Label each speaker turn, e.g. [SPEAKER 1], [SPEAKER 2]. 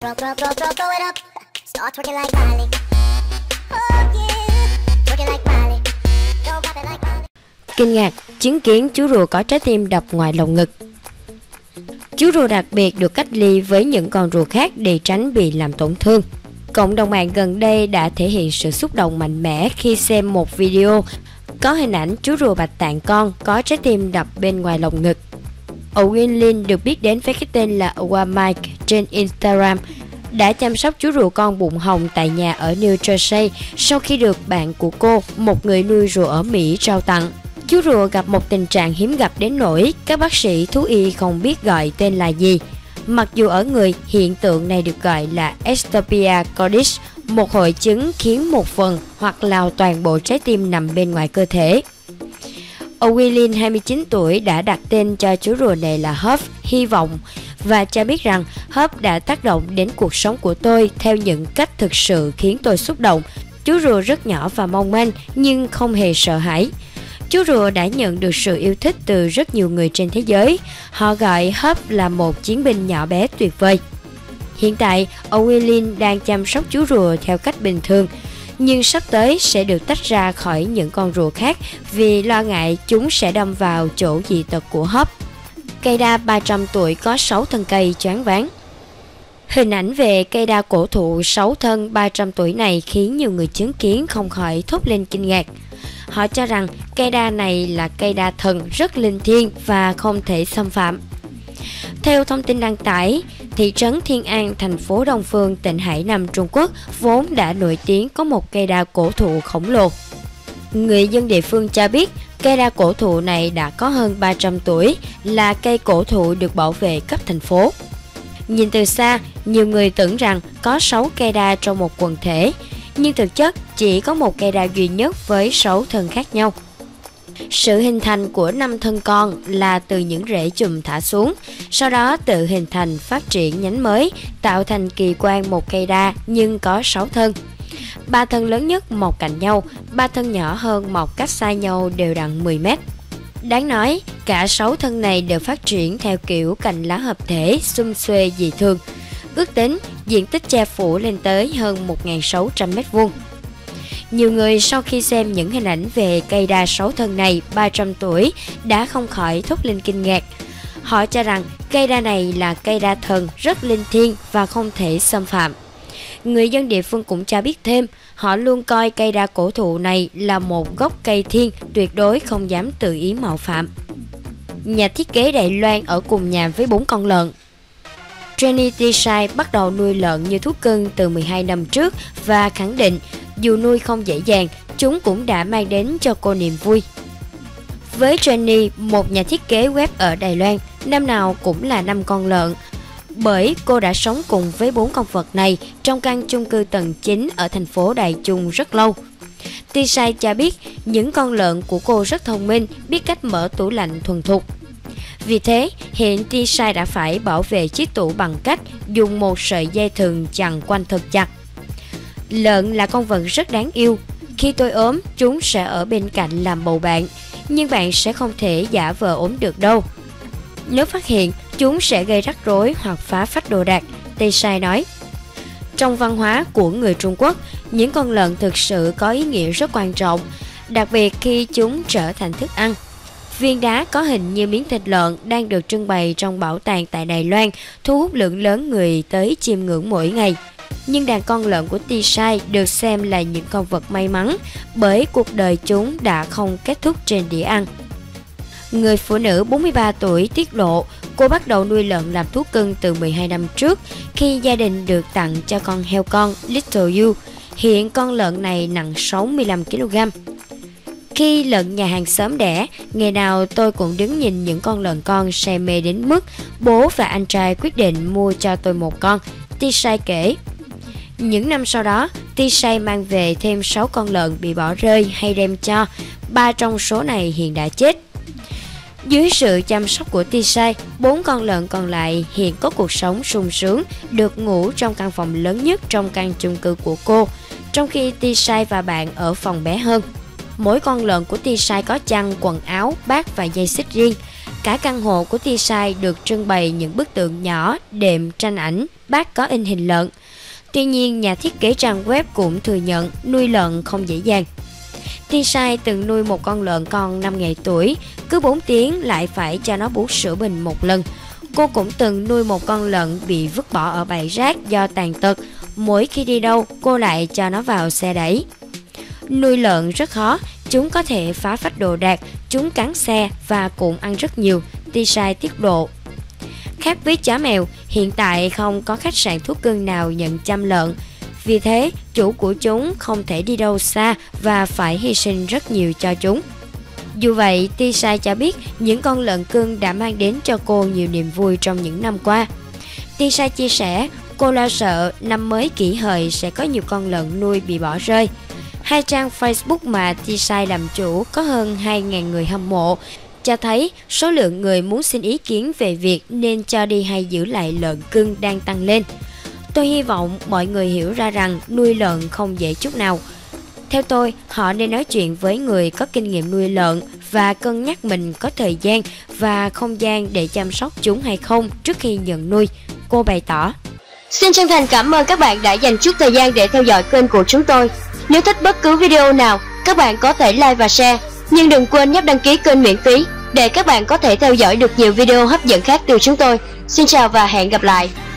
[SPEAKER 1] Throw it up, start twerking like Miley. Oh yeah, twerking like Miley. Don't pop it like Miley.
[SPEAKER 2] Kinh ngạc chứng kiến chú rùa có trái tim đập ngoài lồng ngực. Chú rùa đặc biệt được cách ly với những con rùa khác để tránh bị làm tổn thương. Cộng đồng mạng gần đây đã thể hiện sự xúc động mạnh mẽ khi xem một video có hình ảnh chú rùa bạch tạng con có trái tim đập bên ngoài lồng ngực. Owen Lin được biết đến với cái tên là Owa Mike trên Instagram đã chăm sóc chú rùa con bụng hồng tại nhà ở New Jersey sau khi được bạn của cô, một người nuôi rùa ở Mỹ, trao tặng. Chú rùa gặp một tình trạng hiếm gặp đến nỗi các bác sĩ thú y không biết gọi tên là gì. Mặc dù ở người, hiện tượng này được gọi là ectopia cordis, một hội chứng khiến một phần hoặc là toàn bộ trái tim nằm bên ngoài cơ thể. Owen, 29 tuổi, đã đặt tên cho chú rùa này là Hope, hy vọng, và cho biết rằng Hope đã tác động đến cuộc sống của tôi theo những cách thực sự khiến tôi xúc động. Chú rùa rất nhỏ và mong manh nhưng không hề sợ hãi. Chú rùa đã nhận được sự yêu thích từ rất nhiều người trên thế giới. Họ gọi Hope là một chiến binh nhỏ bé tuyệt vời. Hiện tại, Owen đang chăm sóc chú rùa theo cách bình thường, nhưng sắp tới sẽ được tách ra khỏi những con rùa khác vì lo ngại chúng sẽ đâm vào chỗ dị tật của Hope. Cây đa 300 tuổi có 6 thân cây choáng váng. Hình ảnh về cây đa cổ thụ 6 thân 300 tuổi này khiến nhiều người chứng kiến không khỏi thốt lên kinh ngạc. Họ cho rằng cây đa này là cây đa thần rất linh thiêng và không thể xâm phạm. Theo thông tin đăng tải, thị trấn Thiên An, thành phố Đông Phương, tỉnh Hải Nam, Trung Quốc vốn đã nổi tiếng có một cây đa cổ thụ khổng lồ. Người dân địa phương cho biết cây đa cổ thụ này đã có hơn 300 tuổi, là cây cổ thụ được bảo vệ cấp thành phố. Nhìn từ xa, nhiều người tưởng rằng có 6 cây đa trong một quần thể, nhưng thực chất chỉ có một cây đa duy nhất với 6 thân khác nhau. Sự hình thành của 5 thân con là từ những rễ chùm thả xuống, sau đó tự hình thành phát triển nhánh mới, tạo thành kỳ quan một cây đa nhưng có 6 thân. 3 thân lớn nhất mọc cạnh nhau, 3 thân nhỏ hơn mọc cách xa nhau đều đặn 10 mét. Đáng nói, cả 6 thân này đều phát triển theo kiểu cành lá hợp thể, xum xuê dị thường. Ước tính diện tích che phủ lên tới hơn 1.600 m². Nhiều người sau khi xem những hình ảnh về cây đa 6 thân này 300 tuổi đã không khỏi thốt lên kinh ngạc. Họ cho rằng cây đa này là cây đa thần rất linh thiêng và không thể xâm phạm. Người dân địa phương cũng cho biết thêm, họ luôn coi cây đa cổ thụ này là một gốc cây thiên, tuyệt đối không dám tự ý mạo phạm. Nhà thiết kế Đài Loan ở cùng nhà với 4 con lợn. Jenny Tsai bắt đầu nuôi lợn như thú cưng từ 12 năm trước và khẳng định dù nuôi không dễ dàng, chúng cũng đã mang đến cho cô niềm vui. Với Jenny, một nhà thiết kế web ở Đài Loan, năm nào cũng là 5 con lợn, bởi cô đã sống cùng với 4 con vật này trong căn chung cư tầng 9 ở thành phố Đài Trung rất lâu. Tsai cho biết những con lợn của cô rất thông minh, biết cách mở tủ lạnh thuần thục. Vì thế, hiện Tsai đã phải bảo vệ chiếc tủ bằng cách dùng một sợi dây thừng chằng quanh thật chặt. Lợn là con vật rất đáng yêu. Khi tôi ốm, chúng sẽ ở bên cạnh làm bầu bạn, nhưng bạn sẽ không thể giả vờ ốm được đâu. Nếu phát hiện, chúng sẽ gây rắc rối hoặc phá phách đồ đạc, Tsai nói. Trong văn hóa của người Trung Quốc, những con lợn thực sự có ý nghĩa rất quan trọng, đặc biệt khi chúng trở thành thức ăn. Viên đá có hình như miếng thịt lợn đang được trưng bày trong bảo tàng tại Đài Loan, thu hút lượng lớn người tới chiêm ngưỡng mỗi ngày. Nhưng đàn con lợn của Tsai được xem là những con vật may mắn bởi cuộc đời chúng đã không kết thúc trên đĩa ăn. Người phụ nữ 43 tuổi tiết lộ cô bắt đầu nuôi lợn làm thú cưng từ 12 năm trước khi gia đình được tặng cho con heo con Little You. Hiện con lợn này nặng 65 kg. Khi lợn nhà hàng xóm đẻ, ngày nào tôi cũng đứng nhìn những con lợn con say mê đến mức bố và anh trai quyết định mua cho tôi một con, Tsai kể. Những năm sau đó, Tsai mang về thêm 6 con lợn bị bỏ rơi hay đem cho, 3 trong số này hiện đã chết. Dưới sự chăm sóc của Tsai, 4 con lợn còn lại hiện có cuộc sống sung sướng, được ngủ trong căn phòng lớn nhất trong căn chung cư của cô, trong khi Tsai và bạn ở phòng bé hơn. Mỗi con lợn của Tsai có chăn, quần áo, bát và dây xích riêng. Cả căn hộ của T-Size được trưng bày những bức tượng nhỏ, đệm, tranh ảnh, bát có in hình lợn. Tuy nhiên, nhà thiết kế trang web cũng thừa nhận nuôi lợn không dễ dàng. T-Size từng nuôi một con lợn con 5 ngày tuổi, cứ 4 tiếng lại phải cho nó bú sữa bình một lần. Cô cũng từng nuôi một con lợn bị vứt bỏ ở bãi rác do tàn tật. Mỗi khi đi đâu, cô lại cho nó vào xe đẩy. Nuôi lợn rất khó, chúng có thể phá phách đồ đạc, chúng cắn xe và cũng ăn rất nhiều, T-Size tiết lộ. Khác với chó mèo, hiện tại không có khách sạn thú cưng nào nhận chăm lợn. Vì thế, chủ của chúng không thể đi đâu xa và phải hy sinh rất nhiều cho chúng. Dù vậy, T-Size cho biết những con lợn cưng đã mang đến cho cô nhiều niềm vui trong những năm qua. T-Size chia sẻ, cô lo sợ năm mới Kỷ Hợi sẽ có nhiều con lợn nuôi bị bỏ rơi. Hai trang Facebook mà T-Size làm chủ có hơn 2.000 người hâm mộ, cho thấy số lượng người muốn xin ý kiến về việc nên cho đi hay giữ lại lợn cưng đang tăng lên. Tôi hy vọng mọi người hiểu ra rằng nuôi lợn không dễ chút nào. Theo tôi, họ nên nói chuyện với người có kinh nghiệm nuôi lợn và cân nhắc mình có thời gian và không gian để chăm sóc chúng hay không trước khi nhận nuôi, cô bày tỏ.
[SPEAKER 3] Xin chân thành cảm ơn các bạn đã dành chút thời gian để theo dõi kênh của chúng tôi. Nếu thích bất cứ video nào, các bạn có thể like và share, nhưng đừng quên nhấp đăng ký kênh miễn phí để các bạn có thể theo dõi được nhiều video hấp dẫn khác từ chúng tôi. Xin chào và hẹn gặp lại.